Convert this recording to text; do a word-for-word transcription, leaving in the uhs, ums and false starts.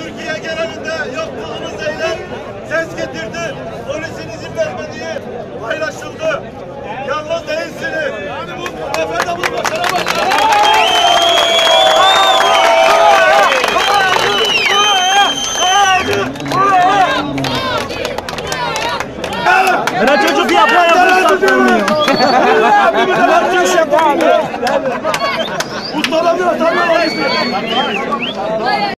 Türkiye genelinde yaptığımız eylem ses getirdi. Polisin izin vermediği paylaşıldı.